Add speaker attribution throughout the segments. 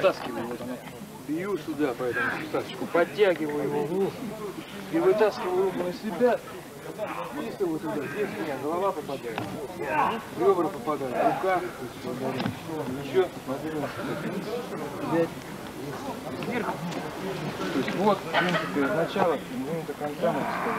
Speaker 1: вытаскиваю вот оно. Бью сюда по этому суставчику, подтягиваю его вниз и вытаскиваю руку на себя. Вписываю туда, здесь у меня голова попадает, ребра попадают, рука, еще, сверху. То есть вот, в принципе, от начала до конца.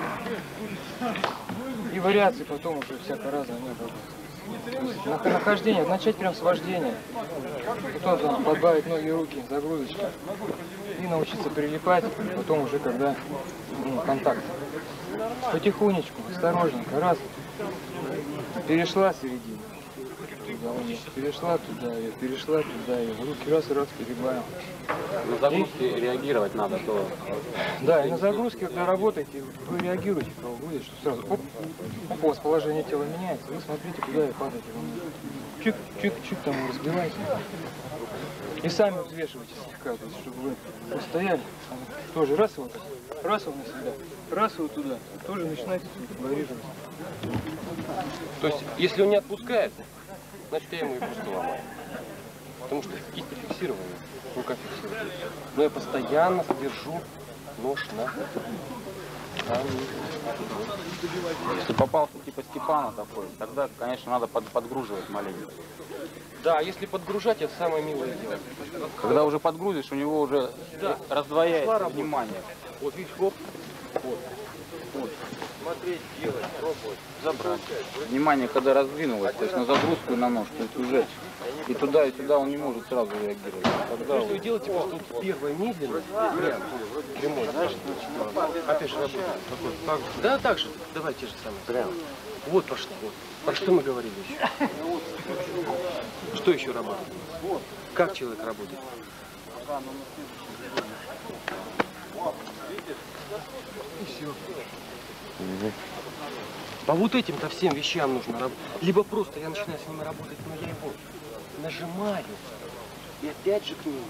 Speaker 1: И вариации потом уже всяко разное не было. Нахождение, начать прям с вождения. Потом там подбавить ноги, руки, загрузочка. И научиться прилипать, потом уже когда контакт. Потихонечку, осторожненько, раз. Перешла середину. Перешла туда, и перешла туда, и руки раз, перебавим.
Speaker 2: На загрузке реагировать надо, то...
Speaker 1: Да, и на загрузке, когда работаете, вы реагируете, кого будет, что сразу, оп, у вас положение тела меняется, вы смотрите, куда вы падаете. Чик, чик, чик, там вы разбиваете. И сами взвешивайте слегка, то есть, чтобы вы стояли, тоже раз его так, раз его на себя, раз его туда, тоже начинаете баррировать.
Speaker 2: То есть, если он не отпускает, значит я ему и просто ломаю. Потому что кисти фиксированы, рука фиксирована. Но я постоянно держу нож на
Speaker 3: Если попался типа Степана такой, тогда, конечно, надо подгруживать маленько.
Speaker 2: Да, если подгружать, это самое милое дело.
Speaker 3: Когда уже подгрузишь, у него уже раздвояется внимание.
Speaker 2: Вот видишь, хоп, вот, вот. Смотреть, делать, пробовать, забрать.
Speaker 3: Внимание, когда раздвинулось, то есть на загрузку и на нож, то есть уже и сюда он не может сразу реагировать. Тогда
Speaker 2: что вы делаете, просто вот первое медленно, прямой, знаешь, опять же работает. Да, так же, давай те же самые. Прямо. Вот пошло, вот. Про что мы говорили еще? Что еще работает? Как человек работает? И все. По вот этим-то всем вещам нужно работать. Либо просто я начинаю с ними работать, но я его нажимаю и опять же к нему.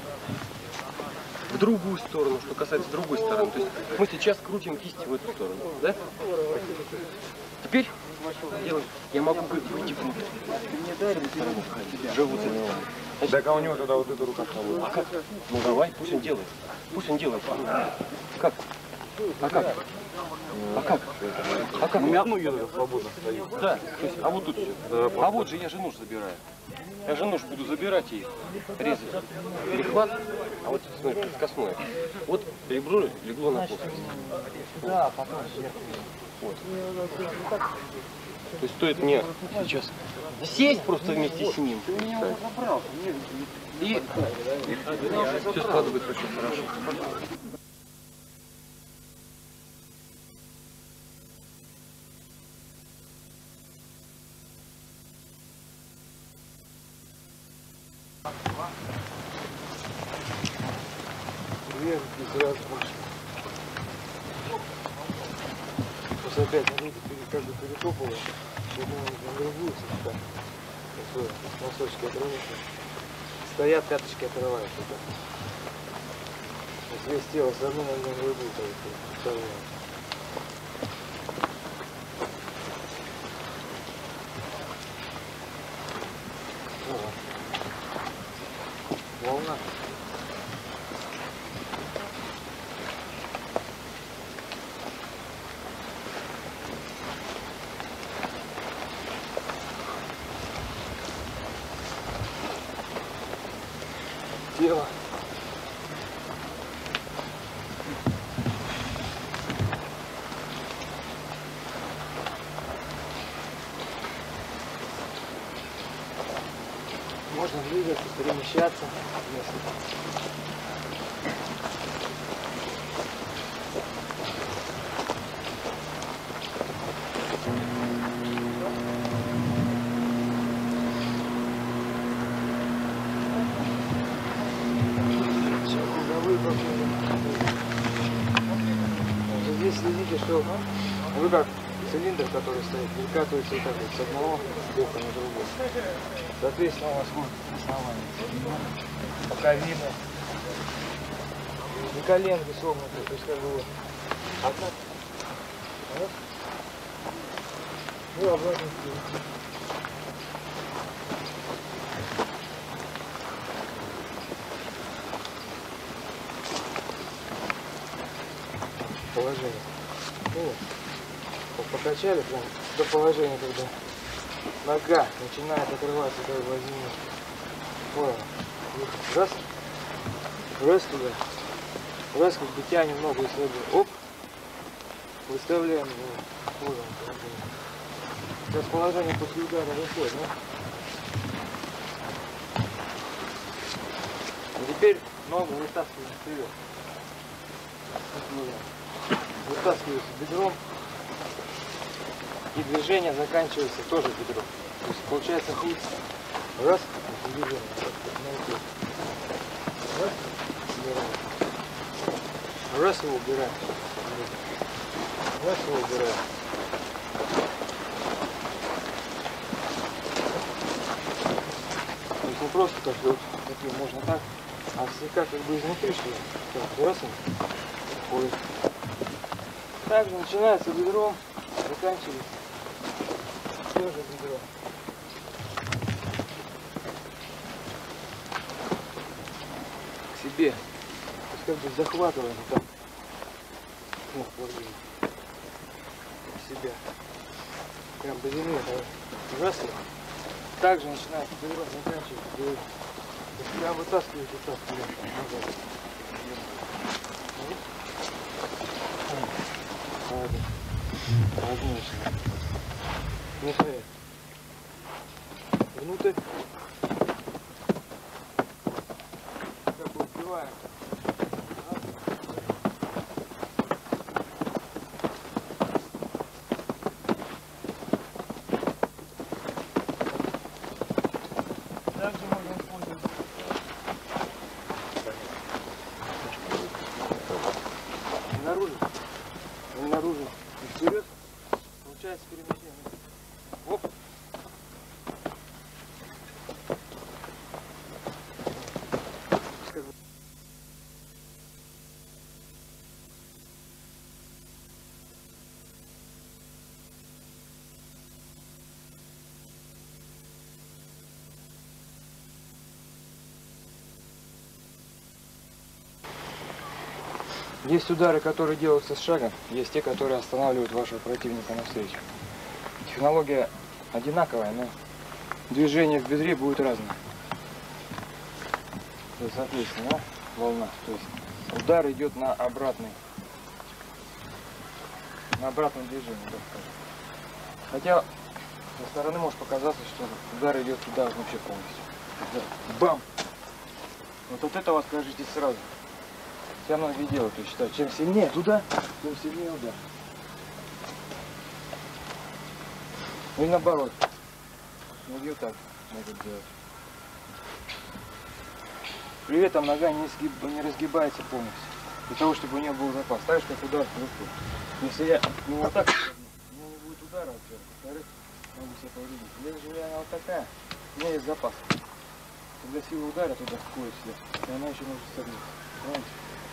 Speaker 2: В другую сторону, что касается другой стороны. То есть мы сейчас крутим кисти в эту сторону, да? Теперь делаем. Я могу выйти внутрь. Мне дай живут за него.
Speaker 1: Так а у него тогда вот эта рука свободна.
Speaker 2: А как? Ну давай, пусть он делает. Пусть он делает. Как? А как? А как? А как?
Speaker 1: У меня одну еду свободно стоит.
Speaker 2: Да, то есть, а вот тут все. А вот же я же нож забираю. Я же нож буду забирать и резать. Перехват, а вот смотри, скосное. Вот ребро легло на плоскость.
Speaker 1: Да, потом
Speaker 2: Вот. То есть стоит мне сейчас сесть просто вместе с ним. И все складывается очень хорошо.
Speaker 1: Сразу больше. Просто опять смотрите, как бы перетопало, на другую слегка. Носочки отрываются. Стоят, пяточки отрываются. Вот весь тело все равно на другую. Волна. Тело. Можно двигаться, перемещаться. Здесь следите, что вы как цилиндр, который стоит, перекатывается вот так вот с одного бока на другой. Соответственно, у вас будет основание. Пока видно. И коленки согнуты, то есть как бы вот. А так. Вот. И обратно. положение. Ну, вот, покачали прям до положения, когда нога начинает отрываться до возьми. Вот. Раз. Раз туда. Раз, как бы тянем ногу и слабее. Оп. Выставляем его. Вот он, положение. Сейчас положение после удара выходит, да? И теперь ногу вытаскиваем вперед. Вытаскивается бедром. И движение заканчивается тоже бедром. То есть получается хит. Раз. Движение. Раз. Убираем. Раз его убираем. Раз его убираем. То есть не просто как вот такие можно так, а слегка как бы изнутри, что так, раз он ходит. Также начинается бедром, заканчивается тоже бедро. К себе. То есть как бы захватываем вот так. Вот, себя. Прям до земли. Раз. Также начинается бедро, заканчивается бедро. Прям вытаскиваете вот так вперед. Отлично. Мешает. Внутрь. Как бы успеваем. Также можно использовать. Наружу. Наружу. И вперед. Получается перемещение. Оп. Есть удары, которые делаются с шагом, есть те, которые останавливают вашего противника навстречу. Технология одинаковая, но движение в бедре будет разное. То есть, соответственно, да? Волна. То есть удар идет на обратном движении, так скажем. Хотя со стороны может показаться, что удар идет туда вообще полностью. Бам! Вот от этого откажитесь сразу. Все многие делают, я считаю, чем сильнее туда, тем сильнее удар. И наоборот. Многие так могут делать. При этом нога не разгибается полностью. Для того, чтобы у нее был запас. Так же, как удар в руку. Если я не вот так, у меня не будет удара, во-первых. Во-вторых, могу себя повредить. Если же она вот такая, у меня есть запас. Когда сила удара туда входит сюда, и она еще может согнуться. Понимаете?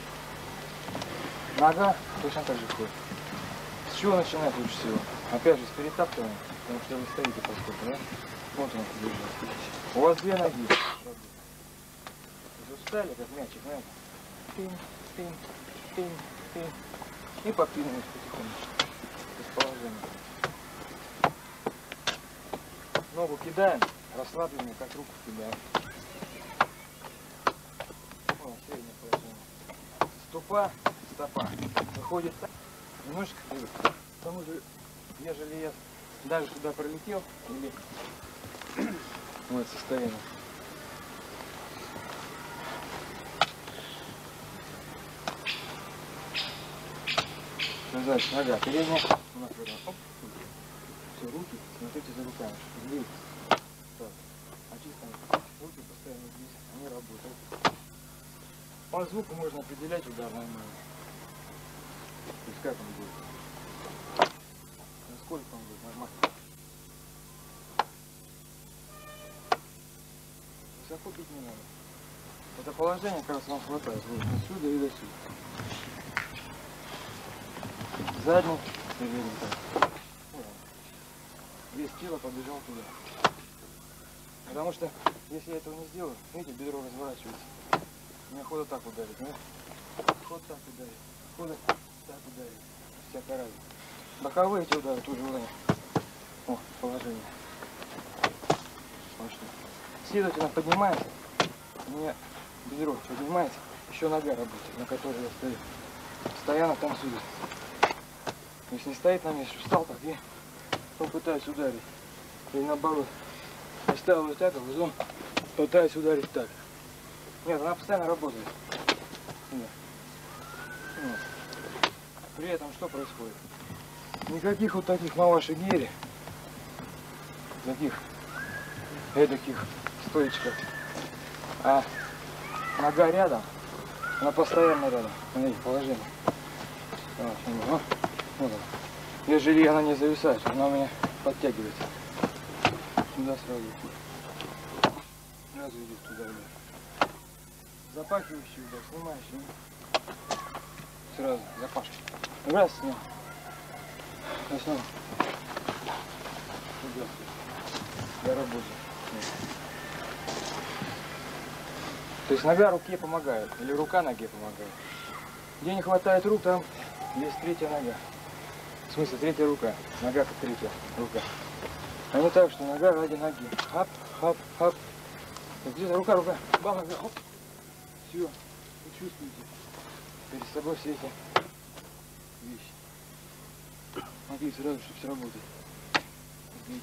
Speaker 1: Нога точно так же входит. С чего начинать лучше всего? Опять же, с перетаптывания, потому что вы стоите поскольку, да? Вот он движется. У вас две ноги. Вы встали, как мячик, знаете? Пин, пин, пин, пин. И попинываете потихонечку. Из положения. Ногу кидаем, расслабленную, как руку кидаем. О, среднее положение. Стопа выходит так, немножечко вперед. Потому что, ежели я даже туда пролетел, или в это состояние. Назад, нога передняя, у нас оп, все, руки, смотрите за руками, двигайтесь. Так, а чисто руки постоянно здесь, они работают. По звуку можно определять удар нормально. То есть как он будет? Насколько он будет нормально? Высоко бить не надо. Это положение как раз вам хватает. Вот отсюда и до сюда. Задний, передний так. Вес тела побежал туда. Потому что если я этого не сделаю, видите, бедро разворачивается. Мне хода так ударит, да? Ход так ударит. Хода так ударить. Всяко разно. Боковые эти удары тоже уровень. О, положение. Пошло. Следовательно, поднимается. У меня бедро поднимается. Еще нога работает, на которой я стою. Постоянно танцую. Если не стоит на месте, встал так и попытаюсь ударить. Или наоборот. Поставил вот так, а потом пытаюсь ударить так. Нет, она постоянно работает. Нет. Нет. При этом что происходит? Никаких вот таких маваши-гири, таких эдаких стоечков, а нога рядом, она постоянно рядом, смотрите, положение. Вот, вот. Ежели она не зависает, она у меня подтягивается. Сюда сразу идти. Сразу идет туда, да. Запахивающий удар, снимающий. Сразу, запашки. Раз, снял. Снова. Туда. Для работы. То есть нога руке помогает, или рука ноге помогает. Где не хватает рук, там есть третья нога. В смысле, третья рука. Нога как третья рука. А не так, что нога ради ноги. Хап, хап, хап. Где-то рука, бам, нога, хоп. Все. Вы чувствуете перед собой все эти вещи. Смотрите, сразу, чтобы все работает. Видите.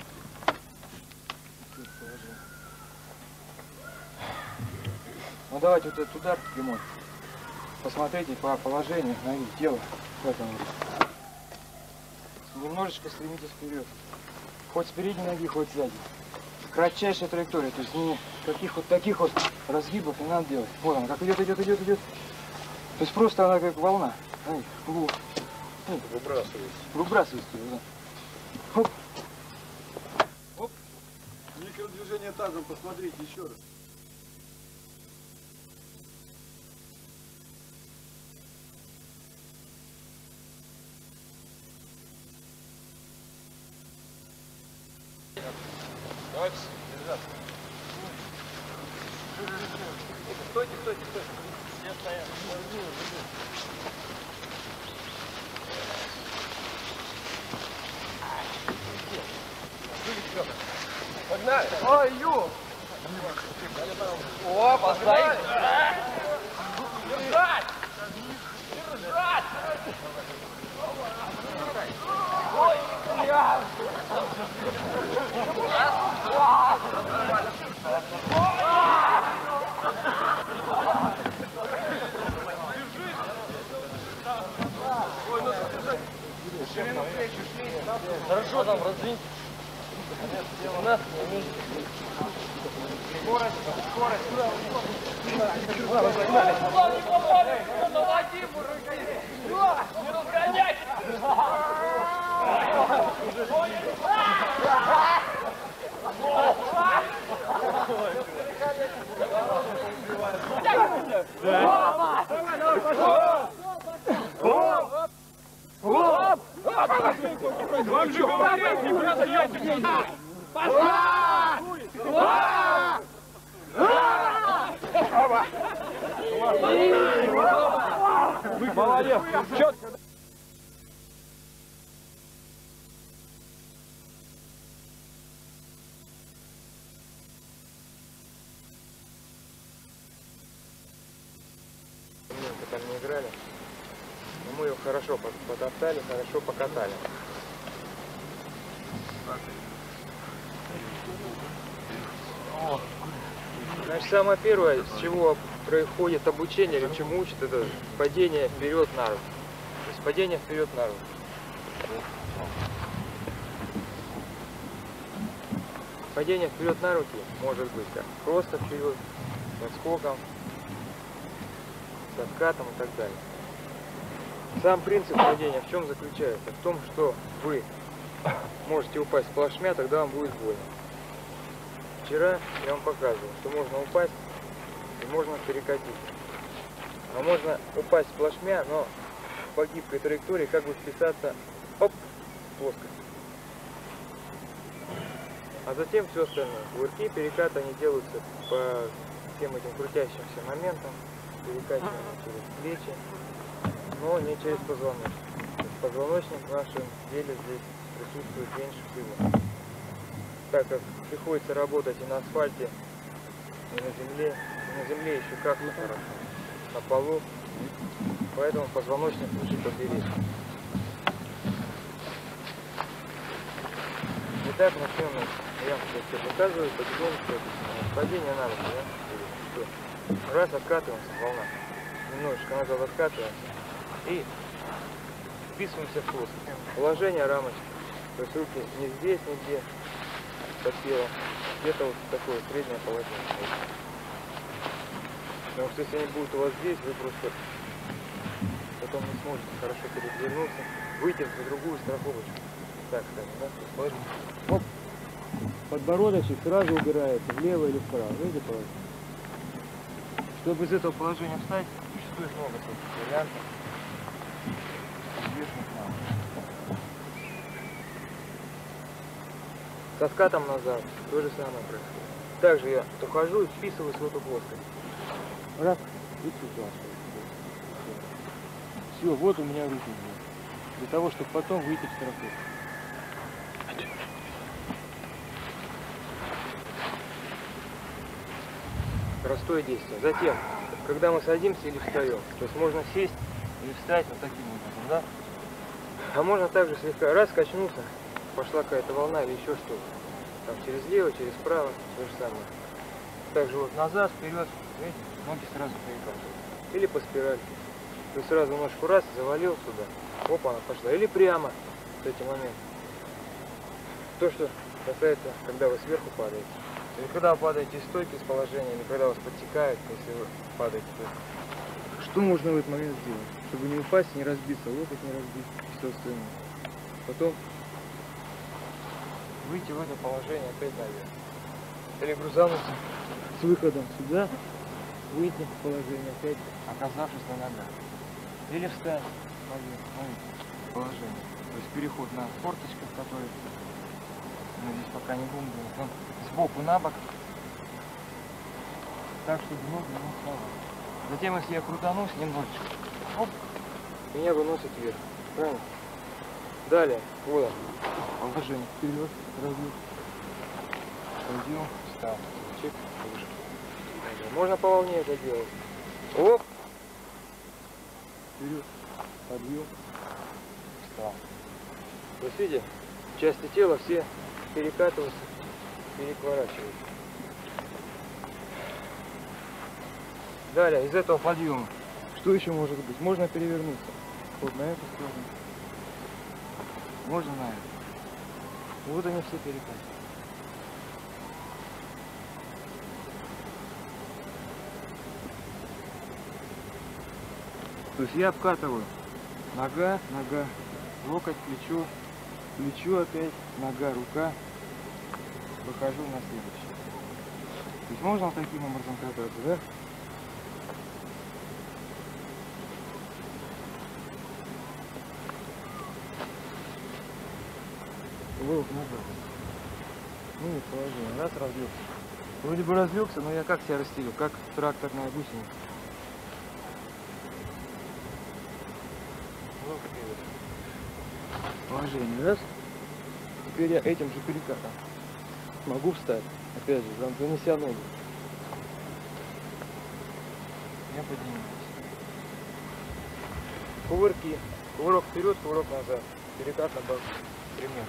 Speaker 1: Ну давайте вот этот удар прямой. Посмотрите по положению ноги, тела. Как оно. Немножечко стремитесь вперед. Хоть с передней ноги, хоть сзади. Кратчайшая траектория. То есть никаких вот таких вот разгибов не надо делать. Вот она, как идет, идет, идет, идет. То есть просто она как волна.
Speaker 3: Выбрасывается.
Speaker 1: Выбрасывается, да. Хоп.
Speaker 4: Оп. Микродвижение тазом, посмотрите еще раз.
Speaker 1: Давайте держаться. Стойте, стойте, стойте. Все стоят. Погнали! Ой, ё! О, поставить! Держать! Держать! Ой, я! Хорошо там раздвинь. У нас скорость, скорость. Не попали, наводи, мужики. Не разгоняйте. Вам же говорят, не продается. Молодец. Четко. Там не играли, но мы ее хорошо потоптали, хорошо покатали. Значит, самое первое, с чего происходит обучение, или чему учат, это падение вперед на руки. То есть падение вперед на руки. Падение вперед на руки может быть как просто вперед, с отскоком, с откатом и так далее. Сам принцип падения в чем заключается? В том, что вы можете упасть плашмя, тогда вам будет больно. Вчера я вам показывал, что можно упасть и можно перекатиться. А можно упасть плашмя, но по гибкой траектории как бы вписаться, оп, плоско. А затем все остальное. Кувырки, перекаты, они делаются по всем этим крутящимся моментам. Перекачиваем через плечи, но не через позвоночник. Позвоночник в нашем деле здесь присутствует меньше всего. Так как приходится работать и на асфальте, и на земле. И на земле еще как-то хорошо. На полу. Поэтому позвоночник лучше поберечь. Итак, начнем. Я вам все показываю, потихонечку. Падение на руку, да? Раз, откатываемся, волна. Немножечко назад откатываемся. И вписываемся в плоскость. Положение рамочки. То есть руки не здесь, не здесь. Под телом. Где-то вот такое среднее положение. Потому что если они будут у вас здесь, вы просто потом не сможете хорошо передвинуться, выйти в другую страховочку. Так скажем, да? Сложно. Оп. Подбородочек сразу убирается влево или вправо. Видите, положение? Чтобы из этого положения встать, существует много всяких вариантов. С откатом назад то же самое происходит. Также я ухожу и вписываюсь в эту плоскость. Раз, и сюда. Все, вот у меня руки здесь. Для того, чтобы потом выйти в страховку. Простое действие. Затем, когда мы садимся или встаем, то есть можно сесть или встать вот таким образом, да? А можно также слегка раз качнуться, пошла какая-то волна или еще что-то. Там через лево, через право, то же самое. Также вот назад, вперед, видите, ноги сразу перекатывают. Или по спирали. То есть сразу ножку раз, завалил сюда, оп, она пошла. Или прямо в эти моменты. То, что касается, когда вы сверху падаете. Или когда вы падаете из стойки, из положения, или когда вас подтекает, если вы падаете. Что можно в этот момент сделать? Чтобы не упасть, не разбиться, локоть не разбить и все остальное. Потом выйти в это положение опять наверх. Или грузануться с выходом сюда, выйти в положение опять, оказавшись на ногах. Или встать в положение. То есть переход на форточках, который мы здесь пока не будем делать. Он сбоку на бок. Так, чтобы ноги не вставали. Затем, если я крутанусь немножечко, оп, меня выносит вверх. Правильно? Далее, вот он. Положение вперед, разъем. Подъем, встал. Чик, выше. Можно по волне это делать. Оп! Вперед, подъем, встал. То есть, видите, части тела все перекатываются, перекворачиваются. Далее, из этого подъема, что еще может быть? Можно перевернуться. Вот на эту сторону. Можно на эту. Вот они все перекатываются. То есть я обкатываю. Нога, нога, локоть, плечо, плечо опять, нога, рука. Выхожу на следующий. То есть можно таким образом кататься, да? Вылок назад. Ну и положение. Раз, разлегся. Вроде бы разлегся, но я как себя расстелил? Как тракторная гусеница. Положение. Раз. Теперь я этим же перекатом могу встать. Опять же, занеся ногу. Я поднимаюсь. Кувырки. Кувырок вперед, кувырок назад. Перекат на бок. Пример.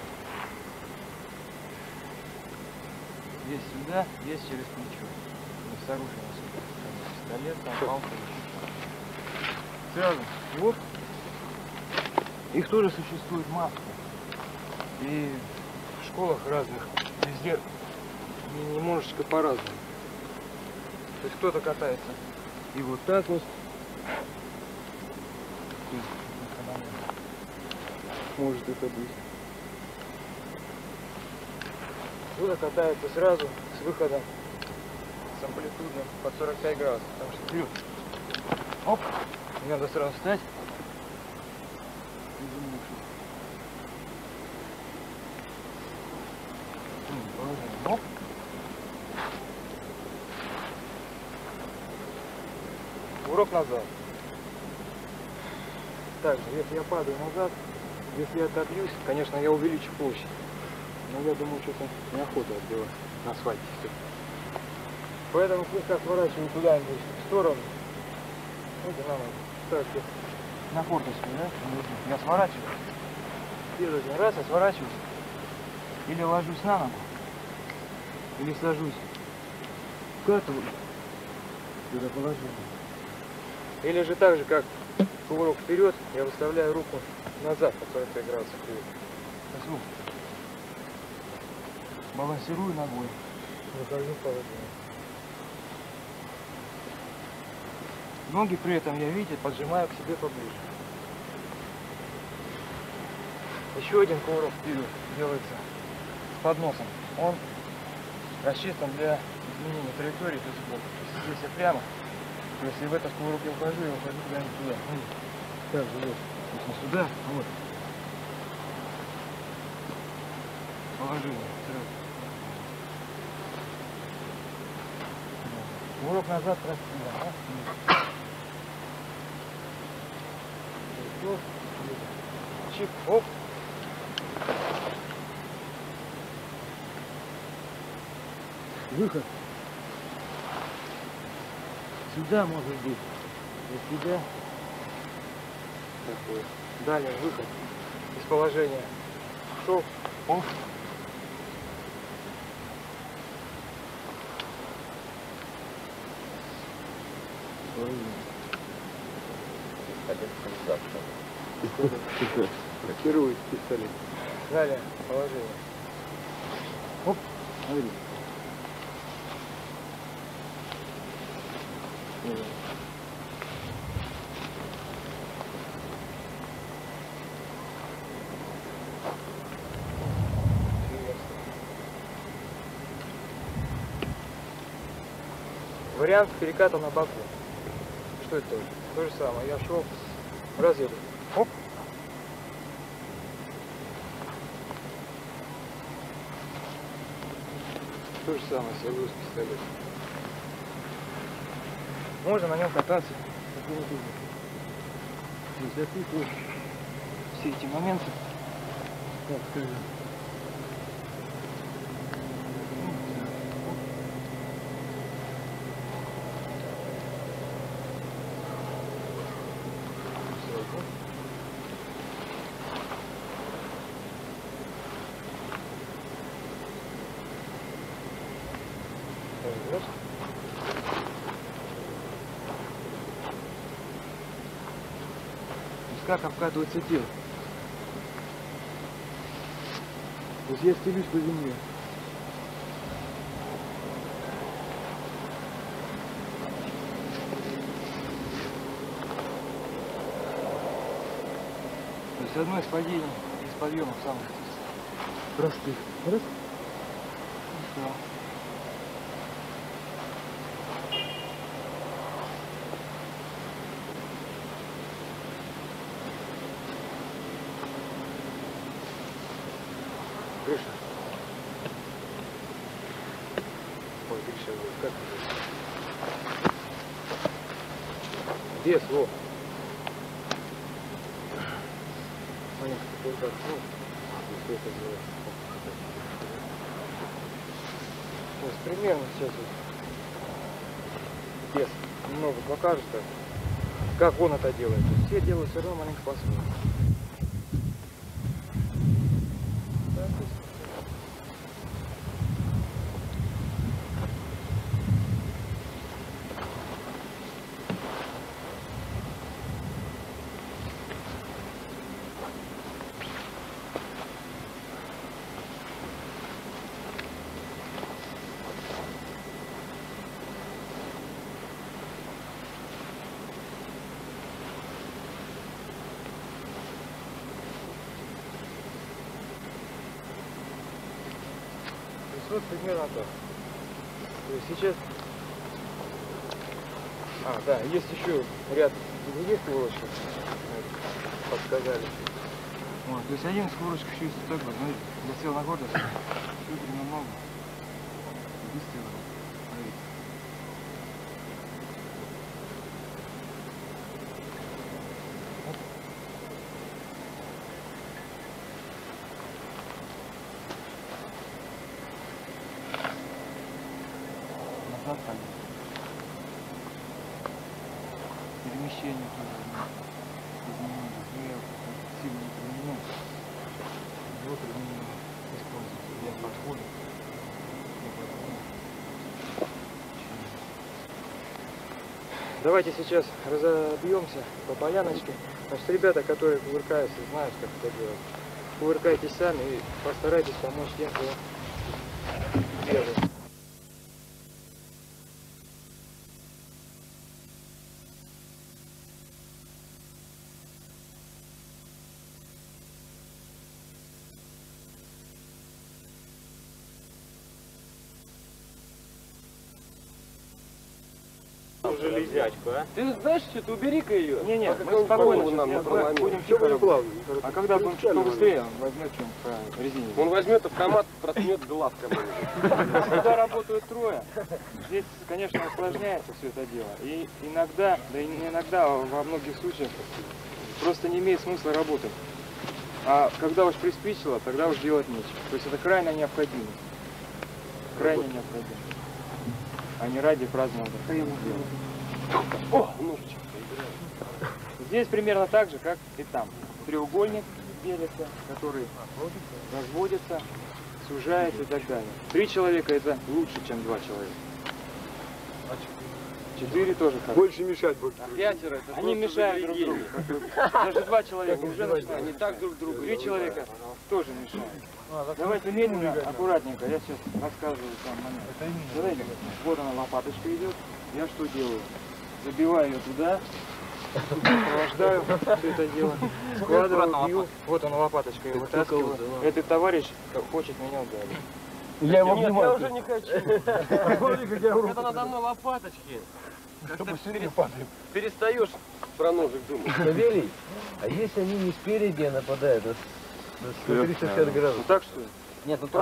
Speaker 1: Есть сюда, есть через плечо. Не с оружием. Пистолет, там палка. Сразу. Вот. Их тоже существует масса. И в школах разных везде немножечко по-разному. То есть кто-то катается и вот так вот. Может это быть. Кто-то катается сразу с выходом с амплитудным под 45 градусов. Потому что плюс. Оп. Не надо сразу встать. Оп. Урок назад. также, если я падаю назад, если я отобьюсь, конечно, я увеличу площадь. Но я думаю, что-то неохота отбивать на асфальте все. Поэтому слегка сворачиваю куда-нибудь в сторону. Вот и надо. Так, на форточку, да? Я сворачиваю. Первый раз я сворачиваюсь. Или ложусь на ногу, или сажусь. Вкатываю. Сюда положу. Или же так же, как кувырок вперед, я выставляю руку назад по 45 градусов вперед. Звук. Балансирую ногой. Выхожу в положение. Ноги при этом, я, видите, поджимаю к себе поближе. Еще один кувырок вперед делается с подносом. Он рассчитан для изменения траектории, то есть сбоку. Если здесь я прямо, то если в этот кувырок я ухожу куда-нибудь туда. Так же вот. Если сюда, вот. Положение. Кувырок назад, раз, да. Чик, оп. Выход. Сюда может быть. Вот сюда. Такой. Далее выход из положения. Шел. Оп. Блокирует пистолет. Далее положение. Оп. Смотри. Вариант переката на боку. Что это тоже? То же самое. Я шел, разъеду. Оп. То же самое, если я буду с пистолетом. Можно на нем кататься. То есть запихиваю все эти моменты. Так, скажем. Как обкатывается тело. То есть я стелюсь по земле. То есть одно из падений, из подъемов самых простых. Раз. И все. Крыша. Ой, крыша, как это? Где слов? Понятно, вот так, ну, что это делает. То есть примерно сейчас вот вес немного покажет, как он это делает. То есть все делают все равно маленько по-своему. Вот примерно так. То есть сейчас... да, есть еще ряд других кувырочков, подсказали. Вот, то есть один из кувырочков еще есть такой, смотрите, я сел на гордость, чуть немного, быстро, смотрите. назад там. Перемещение тоже изменилось. Я сильно не применил. Его применил использовать для подхода. Давайте сейчас разобьемся по поляночке. Значит, ребята, которые кувыркаются, знают, как это делать. Кувыркайтесь сами и постарайтесь помочь тем, кто делает.
Speaker 2: Железячку, а? Ты знаешь, что ты убери-ка ее.
Speaker 1: Не-не,
Speaker 2: мы
Speaker 1: мы спокойно
Speaker 2: нам
Speaker 1: сейчас
Speaker 2: проломим.
Speaker 1: будем тихо работать. А когда будем чуть быстрее, он возьмет что-нибудь по резине.
Speaker 2: Он возьмет автомат, проткнет глаз кому-нибудь.
Speaker 1: Когда работают трое, здесь, конечно, усложняется все это дело. И иногда, да и не иногда, а во многих случаях просто не имеет смысла работать. А когда уж приспичило, тогда уж делать нечего. То есть это крайняя необходимость. Крайняя необходимость. А не ради праздного дела.
Speaker 2: О, ножичек.
Speaker 1: Здесь примерно так же, как и там. Треугольник делится, который разводится, сужается и так далее. 3 человека это лучше, чем 2 человека. 4 тоже хорошо.
Speaker 4: Больше мешать будет.
Speaker 2: А 5 это
Speaker 1: Они мешают друг другу. Даже 2 человека уже начинают.
Speaker 2: Они так друг другу.
Speaker 1: 3 человека тоже мешают. Давайте медленно, аккуратненько. Я сейчас рассказываю сам момент. Смотрите, вот она лопаточка идет. Я что делаю? Забиваю ее туда, сопровождаю все это дело, складываю, бью. Вот она лопаточка, я вытаскиваю. Этот товарищ хочет меня ударить.
Speaker 2: Я его я уже не хочу. Это надо мной лопаточки. Чтобы перестаешь про ножик думать.
Speaker 5: Савелий, а если они не спереди нападают, а с 360 градусов?
Speaker 1: Ну так что ли?
Speaker 5: Нет, ну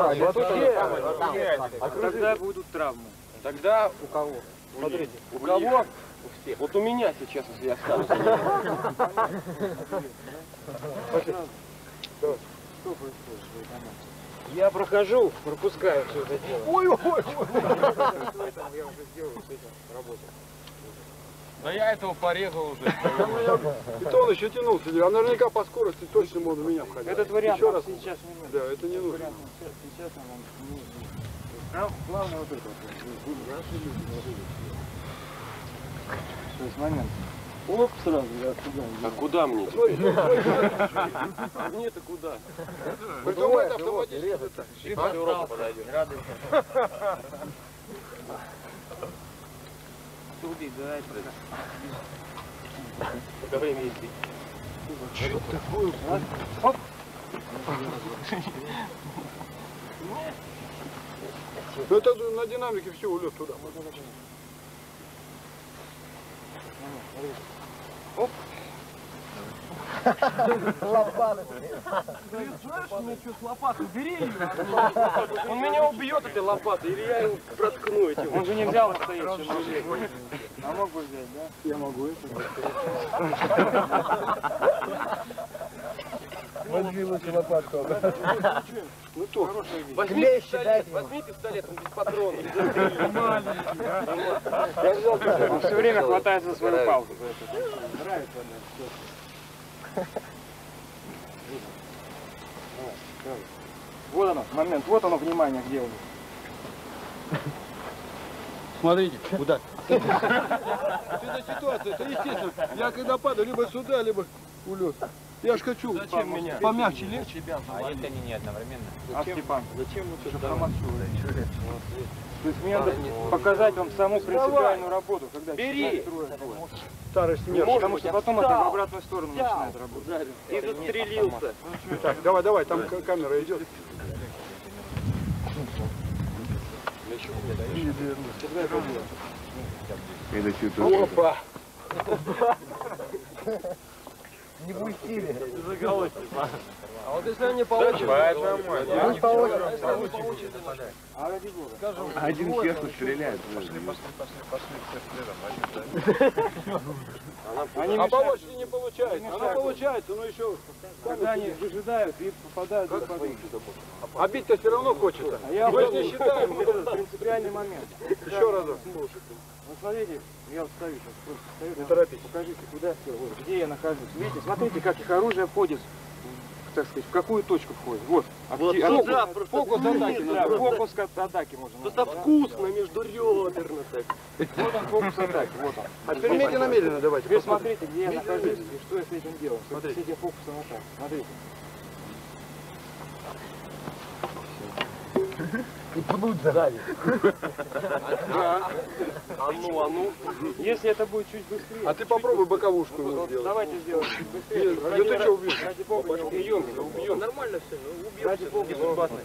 Speaker 1: А тогда будут травмы.
Speaker 2: Тогда
Speaker 1: У кого?
Speaker 2: смотрите, у кого? У всех. Вот у меня сейчас, если я скажу.
Speaker 1: Что происходит в этой комнате? Я прохожу, пропускаю все это дело.
Speaker 5: Ой-ой-ой!
Speaker 1: Поэтому я уже сделаю с этим работу.
Speaker 2: Да я этого порезал уже.
Speaker 4: И то он еще тянулся, а наверняка по скорости точно можно меня входить.
Speaker 1: Этот вариант
Speaker 4: Еще раз.
Speaker 1: сейчас не нужен.
Speaker 4: Да, это не нужно.
Speaker 1: Вариант сейчас он вам не нужен. Там главное вот это вот. Наши люди вложили. То есть момент. Оп, сразу я туда.
Speaker 2: А куда мне? Мне-то куда?
Speaker 4: Притом это автоматически.
Speaker 1: Кто убегает?
Speaker 2: Какое время идти?
Speaker 1: Что такое? Оп!
Speaker 4: Ну это на динамике все улет туда.
Speaker 1: Оп!
Speaker 5: Лопата.
Speaker 2: Ты знаешь, мне что с лопатой? Бери ее. Он меня убьет этой лопатой, или я его проткну этим.
Speaker 1: Он же не взял настоящий нож. А мог бы взять, да?
Speaker 4: Я могу это.
Speaker 5: Возьми лучше лопатку.
Speaker 4: Ну то.
Speaker 2: Возьми
Speaker 5: Клещи
Speaker 2: пистолет,
Speaker 5: дайте
Speaker 2: возьми пистолет, он без патронов.
Speaker 1: Он все время хватает за свою палку. Нравится мне. Вот оно, момент, вот оно, внимание, где он.
Speaker 4: Смотрите, куда? Это ситуация, это естественно. Я когда падаю, либо сюда, либо улет. Я ж хочу
Speaker 2: Зачем меня?
Speaker 4: помягче, легче.
Speaker 3: А если они не одновременно?
Speaker 1: А Степан?
Speaker 2: Зачем мы
Speaker 1: Чтобы промолчу. То есть мне надо показать вам саму принципиальную работу, когда
Speaker 2: Бери!
Speaker 4: Старость нет.
Speaker 1: Потому что потом это в обратную сторону начинает работать.
Speaker 2: И застрелился.
Speaker 4: Так, давай, там камера идет.
Speaker 2: Опа!
Speaker 5: Не пустили.
Speaker 4: А вот если не получится,
Speaker 1: Не получится.
Speaker 5: Один сверху стреляет.
Speaker 4: а получше не получается. Она получается, но еще
Speaker 1: Когда они выжидают и попадают в подушку.
Speaker 4: а бить-то все равно хочется.
Speaker 1: Я
Speaker 4: Мы же не считаем.
Speaker 1: вот этот принципиальный момент.
Speaker 4: Еще разок.
Speaker 1: Вот смотрите, я вот стою сейчас, просто стою,
Speaker 4: Не торопитесь.
Speaker 1: покажите, куда все, вот, где я нахожусь. Видите, смотрите, как их оружие входит, так сказать, в какую точку входит. Вот,
Speaker 2: Вот сюда просто
Speaker 1: фокус атаки, да, фокус атаки можно
Speaker 2: Просто
Speaker 1: назвать.
Speaker 2: вкусно между реберно так.
Speaker 1: Вот он фокус атаки, вот он.
Speaker 4: А теперь медленно давайте.
Speaker 1: Теперь смотрите, где я нахожусь и что я с этим делаю. С этим фокусом атаки. Смотрите.
Speaker 5: И пнуть сзади.
Speaker 2: А ну.
Speaker 1: Если это будет чуть быстрее.
Speaker 4: А ты попробуй боковушку ему сделать.
Speaker 1: Давайте сделаем чуть быстрее.
Speaker 4: Да ты что убьешь?
Speaker 1: Ради бога, не убьем.
Speaker 2: Нормально все, убьем.
Speaker 1: Ради бога, не убьем.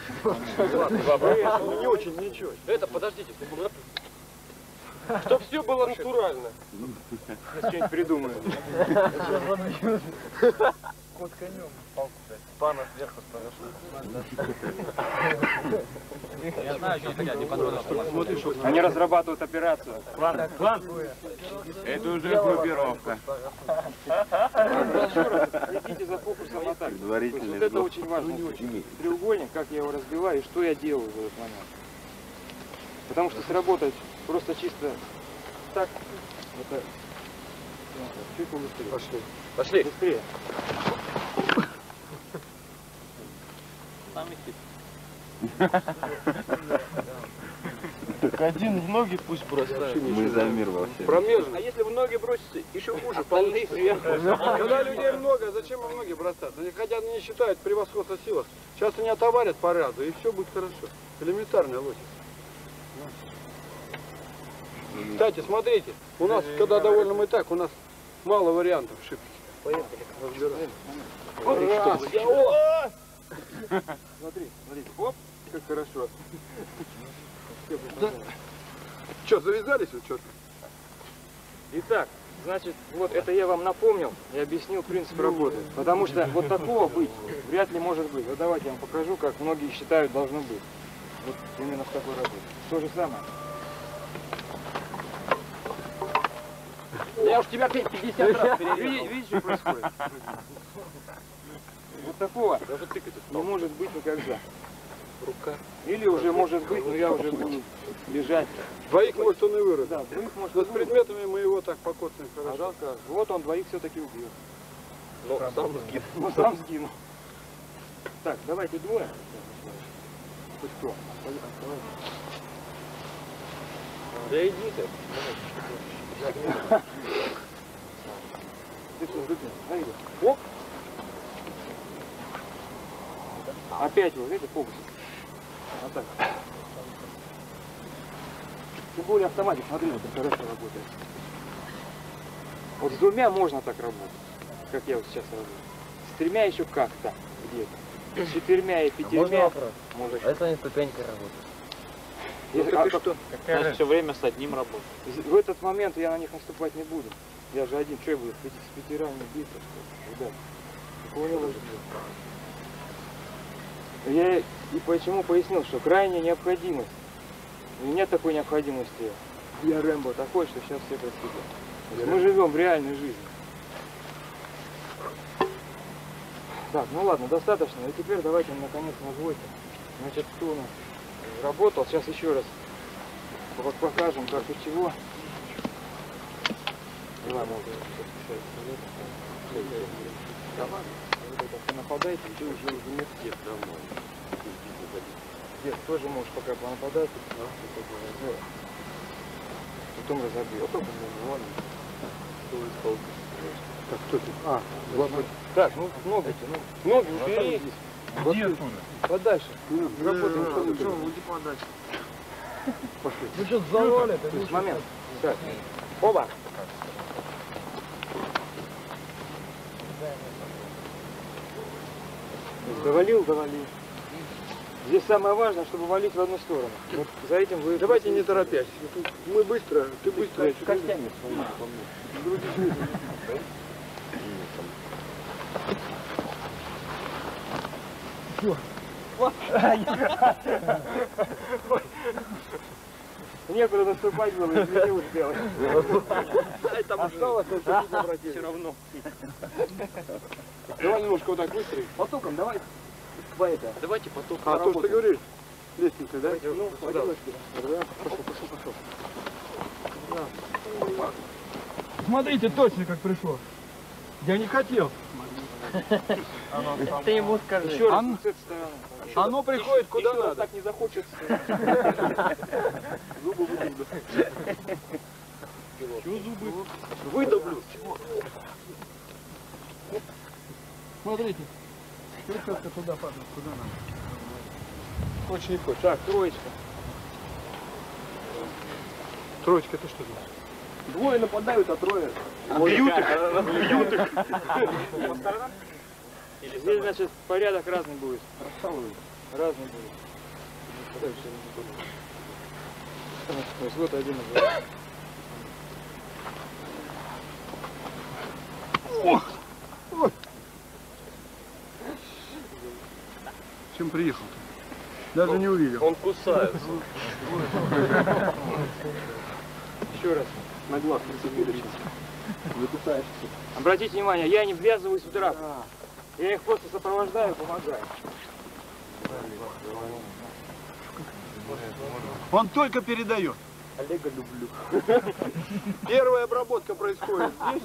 Speaker 4: Не очень, ничего.
Speaker 2: Это, подождите. Чтоб все было натурально.
Speaker 1: Сейчас что-нибудь придумаем.
Speaker 5: Кот конем палку дать. Пана сверху с парашютом. Я знаю, что я не понравилось.
Speaker 1: Они разрабатывают операцию.
Speaker 5: План.
Speaker 3: Это уже группировка.
Speaker 1: Еще раз, следите за фокусом атаки. Вот это очень важно. Треугольник, как я его разбиваю и что я делаю в этот момент. Потому что сработать просто чисто так, это чуть побыстрее.
Speaker 2: Пошли.
Speaker 1: Быстрее.
Speaker 2: Так один в ноги пусть бросает.
Speaker 3: Мы за мир во всем.
Speaker 4: Промежно.
Speaker 2: А если в ноги бросите, еще хуже, остальные сверху.
Speaker 4: Когда людей много, зачем им ноги бросать? Они хотя не считают превосходство в силах. Сейчас они отоварят по ряду, и все будет хорошо. Элементарная логика. Кстати, смотрите, у нас, когда довольно мы так, у нас мало вариантов шибки.
Speaker 1: Поехали.
Speaker 4: Разбираем.
Speaker 1: Смотри, оп, как хорошо.
Speaker 4: Что, завязались вы что-то?
Speaker 1: Итак, значит, вот это я вам напомнил и объяснил принцип работы. Потому что вот такого быть вряд ли может быть. Вот давайте я вам покажу, как многие считают должно быть. Вот именно в такой работе. То же самое.
Speaker 2: Я уж тебя 50 раз перевел.
Speaker 1: Видите, что происходит? Вот такого не может быть никогда.
Speaker 2: Рука.
Speaker 1: Или уже может быть, но я уже буду бежать.
Speaker 4: Двоих, может, он и вырос.
Speaker 1: Да, двоих может
Speaker 4: Но с
Speaker 1: быть.
Speaker 4: предметами мы его так покоцаем
Speaker 1: А
Speaker 4: хорошо.
Speaker 1: жалко. Вот он двоих все-таки убил.
Speaker 2: Ну, сам сгинул.
Speaker 1: Ну сам сгинул. Так, давайте двое. Хоть кто.
Speaker 2: Да иди ты.
Speaker 1: Смотри. Оп. Опять вот, видите, фокус. Вот так. Тем более автоматик, смотри, как хорошо работает. Вот с двумя можно так работать, как я вот сейчас работаю. С тремя еще как-то где-то. С четырьмя и
Speaker 5: Можно
Speaker 1: пятерьмя.
Speaker 5: вопрос?
Speaker 1: Может.
Speaker 5: А если они ступенькой работают?
Speaker 1: Если-
Speaker 2: так
Speaker 1: а
Speaker 2: и
Speaker 1: как-
Speaker 2: что?
Speaker 3: Значит, все время с одним работать.
Speaker 1: В этот момент я на них наступать не буду. Я же один, что я буду с пятерами биться, что ли? Ребят, такого не может быть. Я и почему пояснил, что крайняя необходимость. И нет такой необходимости. Я Рэмбо такой, что сейчас все простите. Мы живем в реальной жизни. Так, ну ладно, достаточно. И теперь давайте наконец назвойте. Значит, кто у нас работал. Сейчас еще раз покажем, как и чего. Ладно. Нападайте, ты уже нет дед давно. Дед тоже можешь пока понападать. Потом разобьешь.
Speaker 4: Так, кто ты? А, лапы.
Speaker 1: Так, ну ноги тяну. Ноги убери.
Speaker 4: Где оттуда?
Speaker 1: Подальше.
Speaker 4: Работаем.
Speaker 1: уйди подальше.
Speaker 4: Пошли.
Speaker 5: Ну что, завалит?
Speaker 1: То есть момент. Так. Оба. Довалил. Здесь самое важное, чтобы валить в одну сторону. Вот за этим вы...
Speaker 4: Давайте не торопясь. Мы быстро, ты быстро.
Speaker 1: Костями. Некуда наступать было, не успел.
Speaker 4: Осталось, что все равно. Давай немножко вот так выстрелим.
Speaker 2: Потоком давай. Давайте потоком.
Speaker 4: А то, что ты говоришь, лестница, да?
Speaker 2: Ну,
Speaker 4: сюда. Пошел. Смотрите точно, как пришло. Я не хотел.
Speaker 1: Ты ему скажи.
Speaker 4: Еще раз. Оно приходит куда
Speaker 2: Еще раз
Speaker 4: надо.
Speaker 2: так не захочет.
Speaker 4: Зубы выдавлю.
Speaker 2: Чего зубы? Выдавлю.
Speaker 4: Смотрите. Четко туда падает, куда надо. Хочешь не хочешь.
Speaker 1: Так, троечка.
Speaker 4: Троечка, это что здесь?
Speaker 2: Двое нападают, а трое.
Speaker 1: Бьют их. По сторонам? Здесь, значит, порядок разный будет. Разный будет. То есть вот один из вас.
Speaker 4: Чем приехал-то? Даже не увидел.
Speaker 2: Он кусается.
Speaker 1: Еще раз.
Speaker 2: На глаз прицепили сейчас. Вы кусаешься.
Speaker 1: Обратите внимание, я не ввязываюсь в драку. Я их просто сопровождаю, помогаю.
Speaker 4: Он только передает.
Speaker 2: Олега люблю.
Speaker 4: Первая обработка происходит здесь.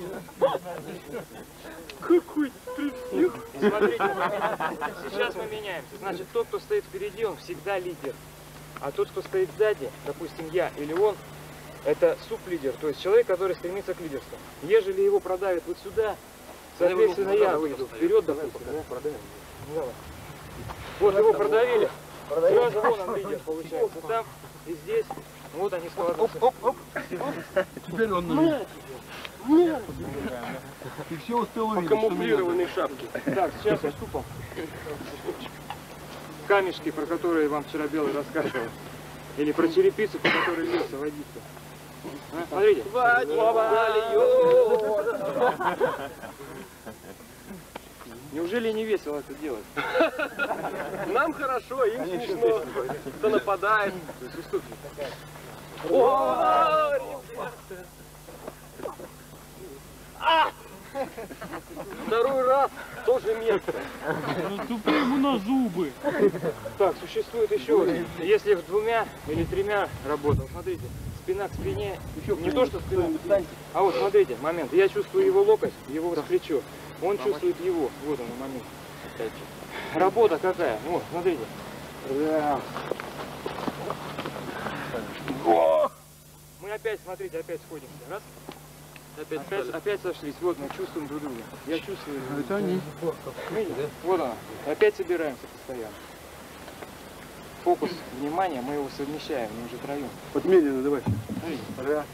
Speaker 2: Какой припсих.
Speaker 1: Смотрите, сейчас мы меняемся. Значит, тот, кто стоит впереди, он всегда лидер. А тот, кто стоит сзади, допустим, я или он, это суп-лидер, то есть человек, который стремится к лидерству. Ежели его продавят вот сюда, соответственно, я выйду вперед, допустим, да? Давай. Вот его продавили, сразу вон он лидер получается. Там и здесь, вот они складываются.
Speaker 4: Теперь он на меня. И все успел увидеть.
Speaker 2: Камуфлированные шапки.
Speaker 1: Так, сейчас уступом. Камешки, про которые вам вчера Белый рассказывал. Или про черепицу, по которой льется водица. А, смотрите. Неужели не весело это делать?
Speaker 2: Нам хорошо, им смешно. Кто нападает. Второй раз тоже место.
Speaker 1: Наступи ему на зубы. Так, существует еще, если в двумя или тремя работал, смотрите, спина к спине, не то что спина к спине, а вот смотрите, момент, я чувствую его локоть, его плечо, он чувствует его, вот он момент. Работа какая, вот, смотрите. Мы опять, смотрите, опять сходимся, раз. Опять сошлись, вот мы чувствуем друг друга. Я чувствую.
Speaker 4: Это они.
Speaker 1: Видите? Вот он. Опять собираемся постоянно. Фокус внимания, мы его совмещаем, мы уже троем.
Speaker 4: Вот медленно давай.
Speaker 1: Раз.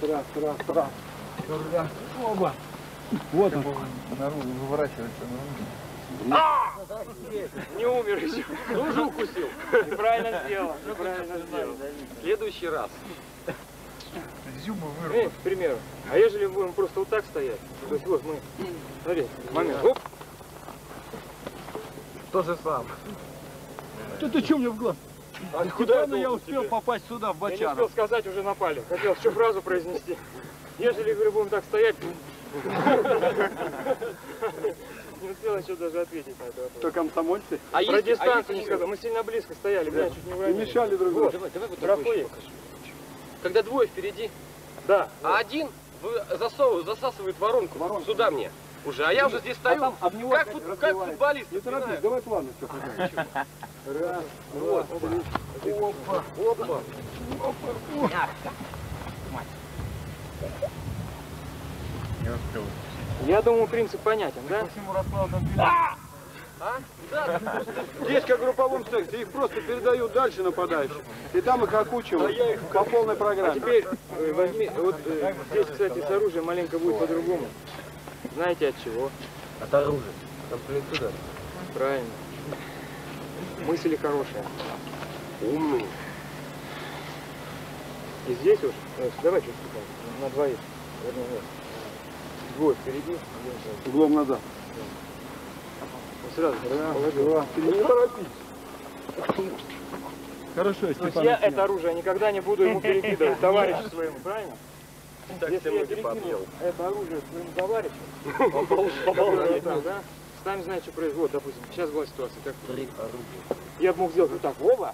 Speaker 4: Оба. Вот он. Наружу выворачивается.
Speaker 1: Не умер еще. Тоже укусил. Неправильно сделал. Неправильно сделал.
Speaker 2: В следующий раз.
Speaker 4: Зубы вырвал.
Speaker 1: К примеру. А ежели мы будем просто вот так стоять, то есть вот мы, смотри, момент, оп.
Speaker 5: То же самое.
Speaker 4: Ты что мне в глаз?
Speaker 1: Куда
Speaker 4: я успел попасть сюда, в
Speaker 1: Я не успел
Speaker 4: бочару.
Speaker 1: сказать, уже напали. Хотел еще фразу произнести. Ежели, говорю, будем так стоять, не успел еще даже ответить на это вопрос.
Speaker 4: Что, комсомольцы?
Speaker 1: Про дистанцию не сказал. Мы сильно близко стояли, меня чуть не
Speaker 4: Не
Speaker 1: уронили.
Speaker 4: мешали друг другу.
Speaker 2: Давай вот
Speaker 1: Проходит.
Speaker 2: Когда двое впереди,
Speaker 1: Да.
Speaker 2: а один засасывает воронку сюда мне. Уже, а я уже здесь стою, как футболист.
Speaker 4: Не торопись, давай плавно все пока. Раз, вот, опа, опа.
Speaker 1: Я думаю, принцип понятен, да?
Speaker 4: Здесь как в групповом сексе, их просто передают дальше нападающим. И там их окучивают по полной
Speaker 1: А
Speaker 4: программе.
Speaker 1: теперь возьми, вот здесь, кстати, с оружием маленько будет по-другому. Знаете от чего?
Speaker 5: От оружия. Там туда.
Speaker 1: Правильно. Мысли хорошие.
Speaker 2: Умный.
Speaker 1: И здесь уж, давай чуть на двоих. Вернее, нет. Двое впереди, один сзади.
Speaker 4: Углом назад.
Speaker 1: сразу.
Speaker 4: Раз, два, три. Не торопись. Хорошо,
Speaker 1: То есть я это оружие никогда не буду ему перекидывать, товарищу своему, правильно? Если я перекину это оружие своему товарищу, да? Сами знаете, что происходит. Вот, допустим, сейчас была ситуация. Как я бы мог сделать вот так. Оба!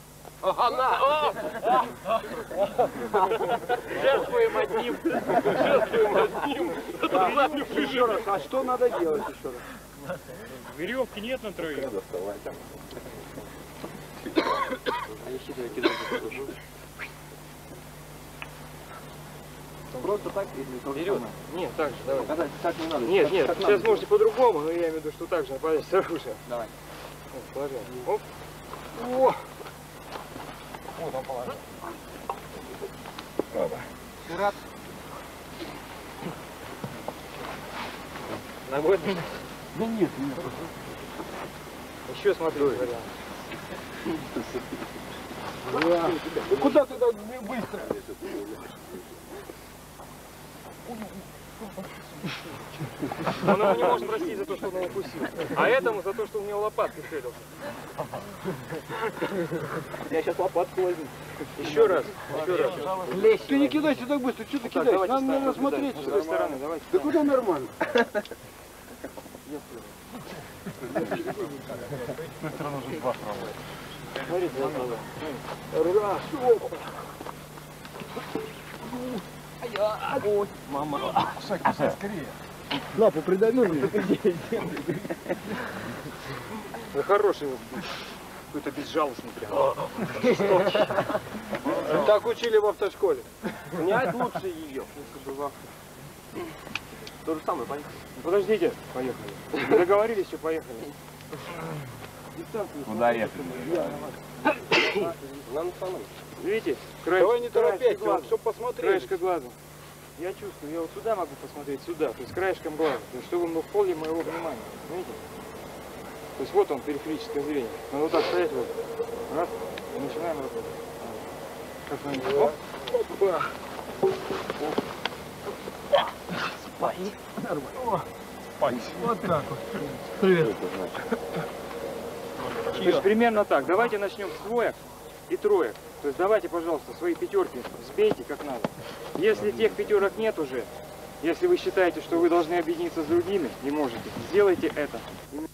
Speaker 1: Жертвуем одним.
Speaker 4: Еще раз, а что надо делать еще раз?
Speaker 1: Веревки нет на троих.
Speaker 3: Просто так или то же
Speaker 1: Вперед.
Speaker 3: самое?
Speaker 1: Нет, так же, давай.
Speaker 3: Когда так не надо.
Speaker 1: Нет,
Speaker 3: так-
Speaker 1: нет,
Speaker 3: так
Speaker 1: сейчас
Speaker 3: надо.
Speaker 1: можете по-другому, но я имею в виду, что так же нападать с оружием.
Speaker 3: Давай.
Speaker 1: Вот, положи. Оп. О! Вот он положил. Ты рад? Ногой?
Speaker 4: Да нет, нет.
Speaker 1: Еще смотри вариант.
Speaker 4: Ну куда ты так быстро?
Speaker 1: Он его не может простить за то, что он его укусил. А этому за то, что он в него лопаткой целился.
Speaker 3: Я сейчас лопатку возьму.
Speaker 1: Еще раз. Еще раз.
Speaker 4: Ты не кидайся так быстро, что ты
Speaker 1: Так,
Speaker 4: кидаешь?
Speaker 1: давайте
Speaker 4: Надо,
Speaker 1: ставим.
Speaker 4: наверное, смотреть.
Speaker 1: С той стороны, давайте.
Speaker 4: Да куда нормально?
Speaker 1: Смотрите, вот надо.
Speaker 4: Раз, опа. Лапу придавил мне.
Speaker 1: Вы хороший какой-то безжалостный прям.
Speaker 4: Так учили в автошколе.
Speaker 2: Понять лучше ее. То же самое, поехали.
Speaker 1: Подождите, поехали. Мы договорились, что поехали.
Speaker 3: Куда ехать?
Speaker 2: Нам самым.
Speaker 1: Видите?
Speaker 4: Давай не
Speaker 1: краешка
Speaker 4: торопись,
Speaker 1: глаза.
Speaker 4: чтобы посмотреть.
Speaker 1: Краешка глаза. Я чувствую, я вот сюда могу посмотреть, сюда, то есть краешком глаза, то есть чтобы он был в поле моего внимания, видите? То есть вот он, периферическое зрение. Надо вот так стоять вот. Раз, и начинаем работать. Как-нибудь. Оп. Опа.
Speaker 4: Вот так вот.
Speaker 1: То есть примерно так. Давайте начнем с двоек и троек. То есть давайте, пожалуйста, свои пятерки сбейте как надо. Если тех пятерок нет уже, если вы считаете, что вы должны объединиться с другими, не можете, сделайте это.